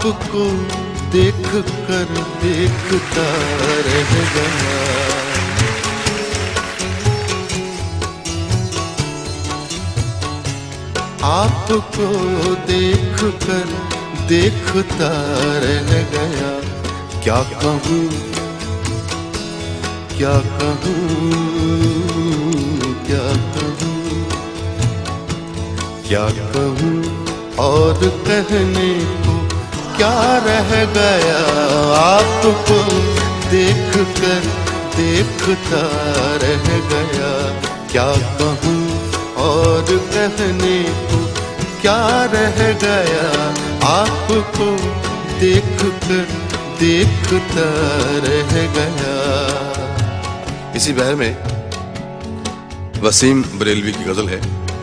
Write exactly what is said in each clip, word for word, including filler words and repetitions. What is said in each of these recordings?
आपको देख कर देखता रह गया। आपको देख कर देखता रह गया। क्या कहूँ क्या कहूँ क्या कहूँ क्या कहूँ और कहने को क्या रह गया। आपको देख कर देखता रह गया। क्या कहूँ और कहने को क्या रह गया। आपको देख कर देखता रह गया। इसी बहर में वसीम बरेलवी की गजल है।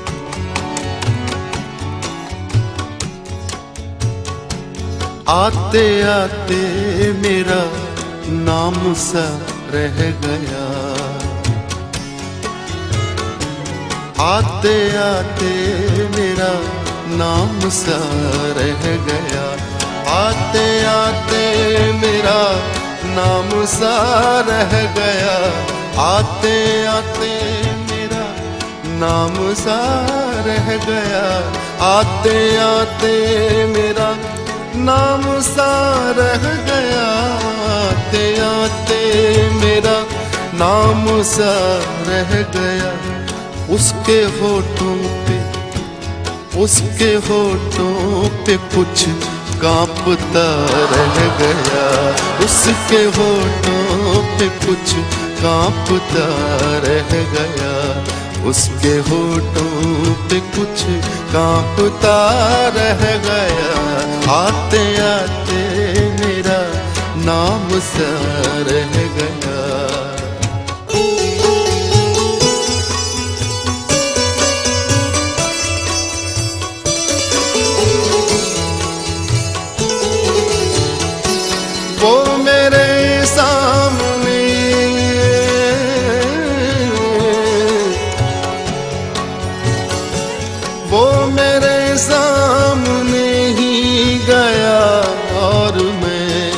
आते आते मेरा नाम सा रह गया। आते आते मेरा नाम सा रह गया। आते आते मेरा नाम सा रह गया। आते आते मेरा नाम सा रह गया। आते आते मेरा नाम सा रह गया। आते आते मेरा नाम सा रह गया। उसके होठों पे उसके होठों पे कुछ कांपता रह गया। उसके होठों पे कुछ कांपता रह गया। उसके होठों पे कुछ कांपता रह गया। आते आते मेरा नाम सा रह गया। वो मेरे सामने वो मेरे सामने ही गया और मैं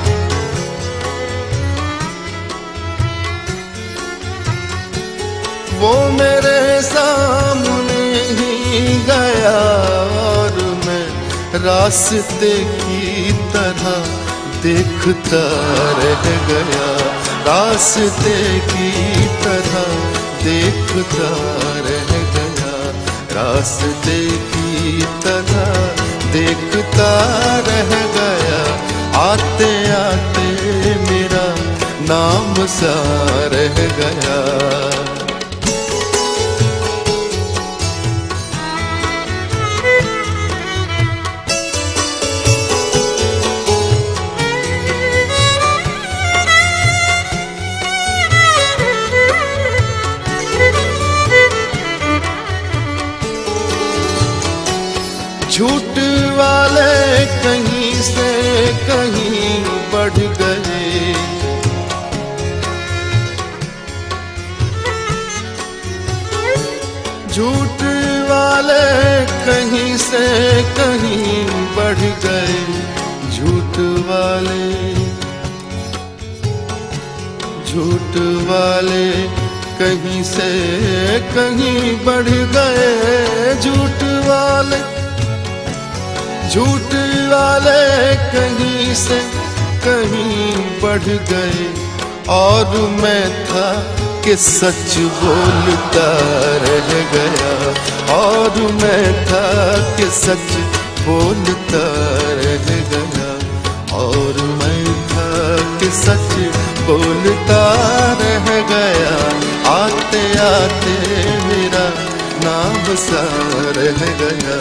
वो मेरे सामने ही गया और मैं रास्ते की तरह देखता रह गया। रास्ते की तरह देखता रह गया। रास्ते की तरह देखता रह गया। आते आते मेरा नाम सा रह गया। झूठ वाले कहीं से कहीं बढ़ गए। झूठ वाले कहीं से कहीं बढ़ गए। झूठ वाले झूठ वाले कहीं से कहीं बढ़ गए। झूठ वाले झूठ वाले कहीं से कहीं बढ़ गए। और मैं था कि सच बोलता रह गया। और मैं था कि सच बोलता रह गया। और मैं था कि सच बोलता रह गया। आते आते मेरा नाम सा रह गया।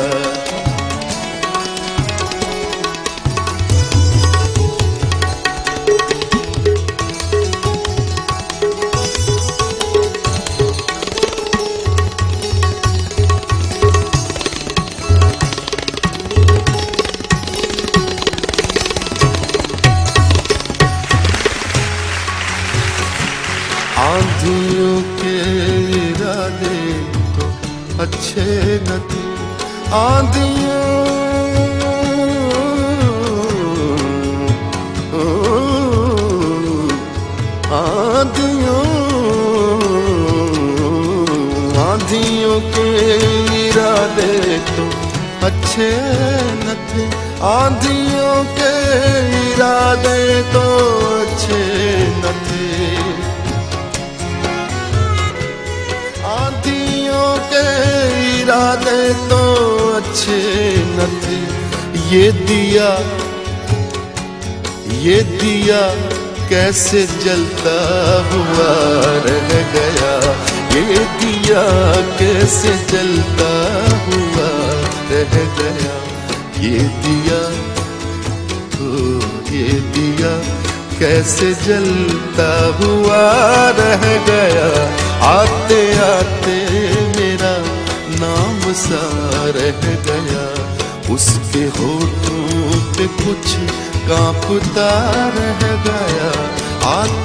आंधियों के इरादे तो अच्छे न थे। आंधियों आंधियों आंधियों के इरादे तो अच्छे न थे, आंधियों के इरादे तो अच्छे न थे, आंधियों के इरादे तो अच्छे न थे। ये दिया ये दिया कैसे जलता हुआ रह गया, ये दिया कैसे जलता हुआ रह गया, ये दिया ओ ये दिया कैसे जलता हुआ रह गया, आते आते मेरा नाम सा रह गया, उसके होठों पे कुछ कांपता रह गया, आते